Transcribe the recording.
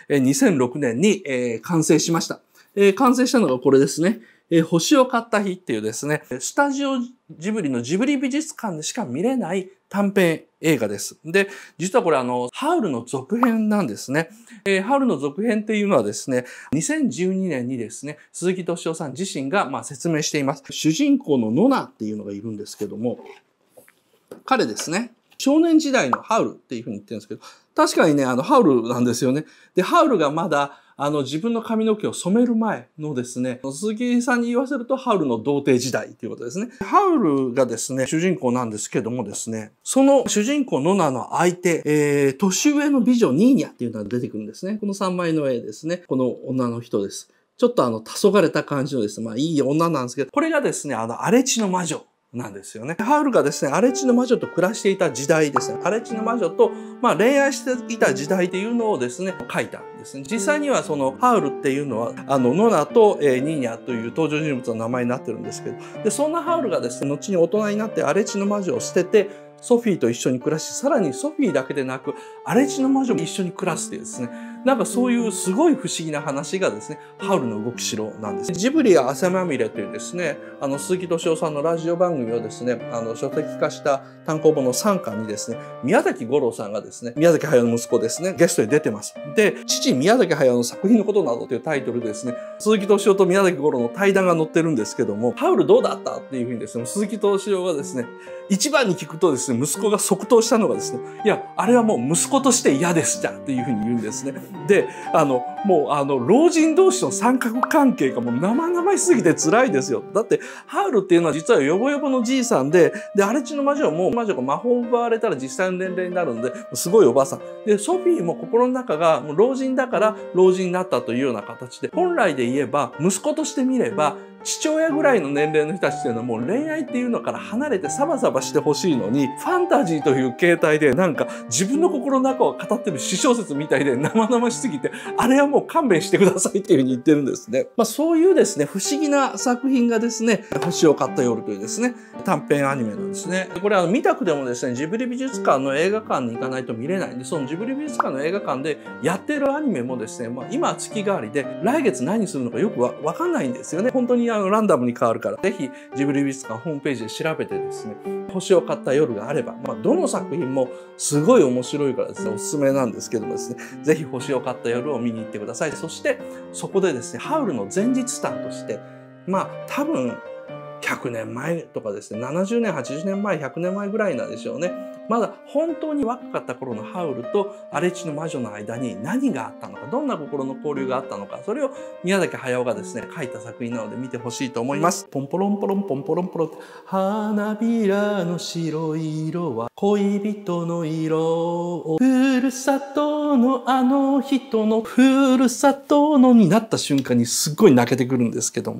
2006年に完成しました。完成したのがこれですね。星を買った日っていうですね、スタジオジブリのジブリ美術館でしか見れない短編映画です。で、実はこれハウルの続編なんですね。ハウルの続編っていうのはですね、2012年にですね、鈴木敏夫さん自身が説明しています。主人公のノナっていうのがいるんですけども、彼ですね、少年時代のハウルっていうふうに言ってるんですけど、確かにね、ハウルなんですよね。で、ハウルがまだ自分の髪の毛を染める前のですね、鈴木さんに言わせるとハウルの童貞時代ということですね。ハウルがですね、主人公なんですけどもですね、その主人公ノナの相手、年上の美女ニーニャっていうのが出てくるんですね。この3枚の絵ですね。この女の人です。ちょっと黄昏れた感じのですね、いい女なんですけど、これがですね、荒地の魔女なんですよね。ハウルがですね、荒地の魔女と暮らしていた時代ですね。荒地の魔女と、恋愛していた時代っていうのをですね、書いたんですね。実際にはそのハウルっていうのは、ノナと、ニーニャという登場人物の名前になってるんですけど、で、そんなハウルがですね、後に大人になって荒地の魔女を捨てて、ソフィーと一緒に暮らし、さらにソフィーだけでなく、荒地の魔女も一緒に暮らすっていうですね、なんかそういうすごい不思議な話がですね、ハウルの動きしろなんです。ジブリや汗まみれというですね、鈴木敏夫さんのラジオ番組をですね、書籍化した単行本の3巻にですね、宮崎吾郎さんがですね、宮崎駿の息子ですね、ゲストに出てます。で、父宮崎駿の作品のことなどというタイトルでですね、鈴木敏夫と宮崎吾郎の対談が載ってるんですけども、ハウルどうだったっていうふうにですね、鈴木敏夫がですね、一番に聞くとですね、息子が即答したのがですね、いや、あれはもう息子として嫌でしたっていうふうに言うんですね。で、もう老人同士の三角関係がもう生々しすぎて辛いですよ。だって、ハウルっていうのは実はヨボヨボのじいさんで、荒地の魔女はもう魔女が魔法を奪われたら実際の年齢になるんで、すごいおばあさん。で、ソフィーも心の中がもう老人だから老人になったというような形で、本来で言えば、息子として見れば、父親ぐらいの年齢の人たちっていうのはもう恋愛っていうのから離れてサバサバしてほしいのに、ファンタジーという形態でなんか自分の心の中を語ってる詩小説みたいで生々しすぎて、あれはもう勘弁してくださいっていうふうに言ってるんですね。そういうですね、不思議な作品がですね、星を買った夜というですね、短編アニメなんですね。これ見たくてもですね、ジブリ美術館の映画館に行かないと見れないんで、そのジブリ美術館の映画館でやってるアニメもですね、今は月替わりで、来月何するのかよくわかんないんですよね。本当にランダムに変わるから、ぜひジブリ美術館ホームページで調べてですね、星を買った夜があれば、どの作品もすごい面白いからですね、おすすめなんですけどもですね、ぜひ星を買った夜を見に行ってください。そして、そこでですね、ハウルの前日スターとして、多分、100年前とかですね、70年、80年前、100年前ぐらいなんでしょうね。まだ本当に若かった頃のハウルと荒地の魔女の間に何があったのか、どんな心の交流があったのか、それを宮崎駿がですね、書いた作品なので見てほしいと思います。ポンポロンポロンポンポロンポロン。花びらの白い色は恋人の色。ふるさとのあの人のふるさとのになった瞬間にすっごい泣けてくるんですけども。